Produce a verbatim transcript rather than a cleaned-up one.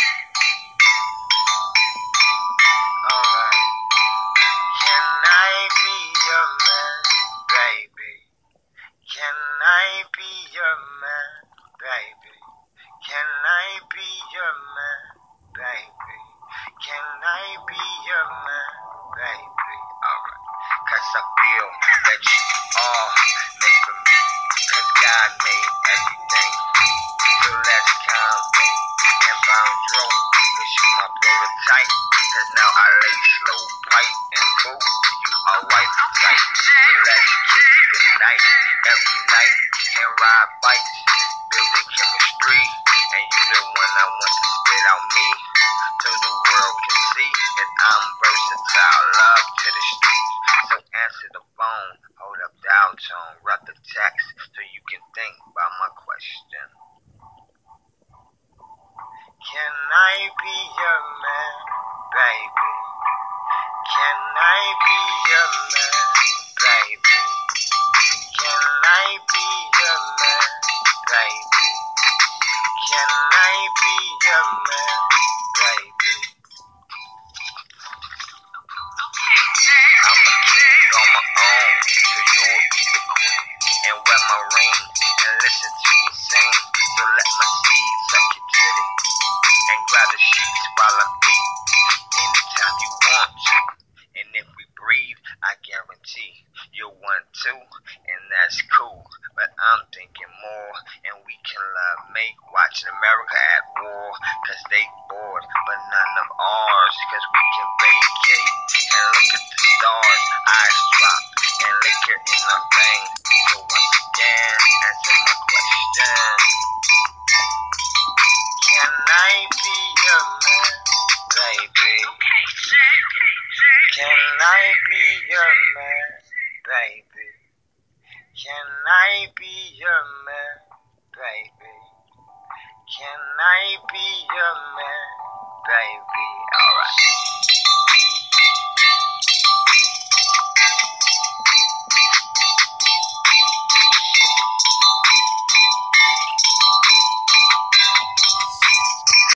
Alright. Can I be your man, baby? Can I be your man, baby? Can I be your man, baby? Can I be your man, baby? Alright. Cause I feel that you are made for me. Cause God made everything. So let's convey and bound roll. Cause you my prototype. Cause now I lay slow pipe and boo. You are white tight. So let's kick goodnight. Every night and ride bikes. Building chemistry. And you the one I want to spit out me. So the world can see that I'm versatile. Love to the streets. So answer the phone. Hold up dial tone. Write the text so you can think about my question. Can I be your man, baby? Can I be your man, baby? Can I be your man, baby? Can I be your man, baby? I'm a king on my own, so you'll be the queen. And wear my ring, and listen to me sing. So let my seed suck your titty. And grab the sheets while I'm deep. Anytime you want to. And if we breathe, I guarantee you'll want to. And that's cool. But I'm thinking more. And we can love, make, watching America at war. Cause they bored, but none of ours. Cause we can vacate and look at the stars. Eyes drop and liquor in our veins. So once again, answer my question. Can I be your man, baby? Can I be your man, baby? Can I be your man, baby? Can I be your man, baby? Alright.